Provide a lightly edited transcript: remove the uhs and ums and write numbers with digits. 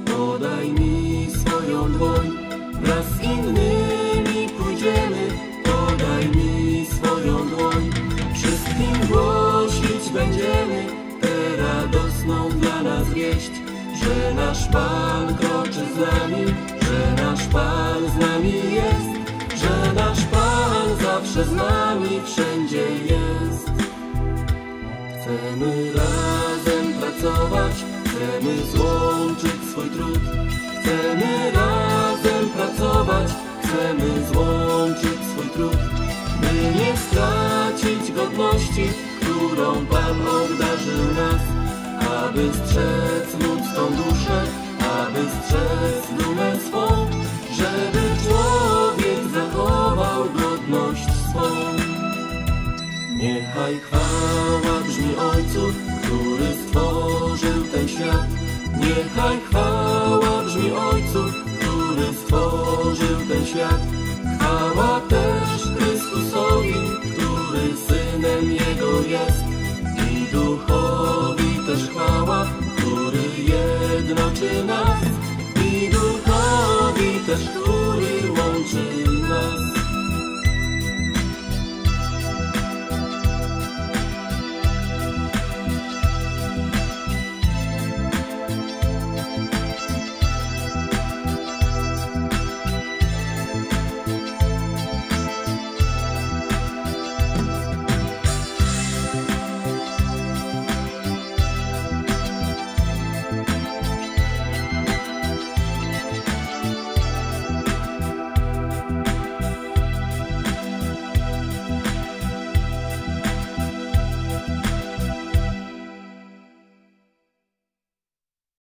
podaj mi swoją dłoń. Wraz z innymi pójdziemy, podaj mi swoją dłoń. Wszystkim głosić będziemy tę radosną dla nas wieść, że nasz Pan kroczy z nami, że nasz Pan z nami jest, że nasz Pan zawsze z nami wszędzie jest. Chcemy razem pracować, chcemy złączyć swój trud. Chcemy razem pracować, chcemy złączyć swój trud, by nie stracić godności, którą Pan obdarzył nas, aby strzec ludzką duszę, aby strzec dumę swą, żeby człowiek zachował godność swą. Niechaj chwała brzmi Ojcu, który stworzył ten świat. Niechaj chwała brzmi Ojcu, który stworzył ten świat. Chwała też Chrystusowi, który Synem Jego jest. I Duchowi też chwała, który jednoczy nas.